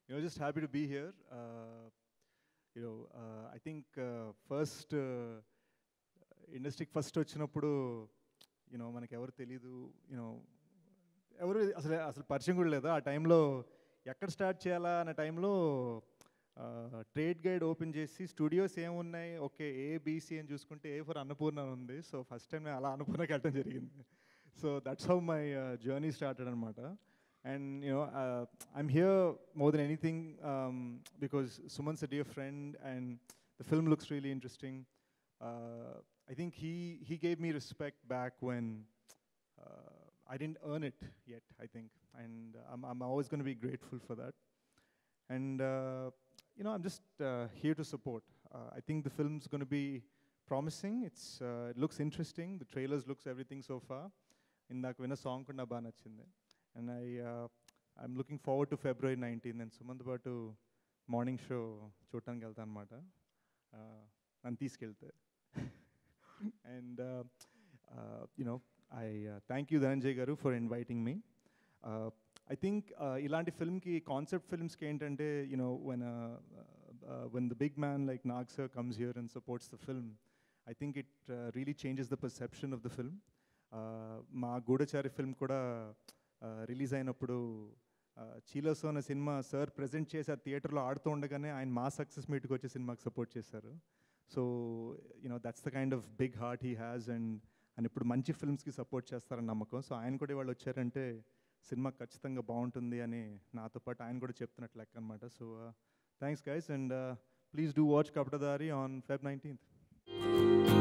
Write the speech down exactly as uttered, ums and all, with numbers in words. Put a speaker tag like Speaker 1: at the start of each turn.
Speaker 1: You know, just happy to be here. Uh, you know, uh, I think uh, first uh, ఇండస్ట్రీకి first వచ్చినప్పుడు you know మనకి ఎవరు తెలీదు you know ఎవరు అసలు అసలు పరిచయం కూడా లేదు ఆ టైంలో ఎక్కడ స్టార్ట్ చేయాలా అనే టైంలో ట్రేడ్ గైడ్ ఓపెన్ చేసి స్టూడియోస్ ఏమున్నాయి ఓకే ఏ బీసీ అని చూసుకుంటే ఏ ఫర్ అన్నపూర్ణ ఉంది సో ఫస్ట్ టైం నేను అలా అన్నపూర్ణకి వెళ్ళడం జరిగింది so that's how my journey started అనమాట and you know uh, I'm here more than anything um, because Suman's a dear friend and the film looks really interesting. uh, I think he he gave me respect back when uh, I didn't earn it yet, I think, and uh, I'm, I'm always going to be grateful for that. And uh, you know, I'm just uh, here to support. uh, I think the film's going to be promising. It's uh, it looks interesting. The trailers looks everything so far. Indak vina song kunna ba nachinde. And I, uh, I'm looking forward to February nineteenth and Sumant Batu morning show చూడటానికి వెళ్తాను అనమాట నన్ను తీసుకెళ్తే and you know I thank you Dhananjay garu for inviting me I think ఇలాంటి ఫిల్మ్కి concept ఫిల్మ్స్కి ఏంటంటే you know when when the big man like Nag sir comes here and supports the film I think it really changes the perception of the film. మా Goodachari film కూడా release అయినప్పుడు చీలోసో అనే cinema sir present చేసి ఆ థియేటర్లో ఆడుతూ ఉండగానే ఆయన మా సక్సెస్ మీట్కి వచ్చే సినిమాకి సపోర్ట్ చేశారు. So you know that's the kind of big heart he has and ఆయన ఇప్పుడు మంచి ఫిల్మ్స్కి సపోర్ట్ చేస్తారని నమ్మకం. సో ఆయన కూడా వాళ్ళు వచ్చారంటే సినిమా ఖచ్చితంగా బాగుంటుంది అని నాతో పాటు ఆయన కూడా చెప్తున్నట్లు లెక్క అనమాట. So thanks guys and please do watch Kapatadhaari on Feb nineteenth.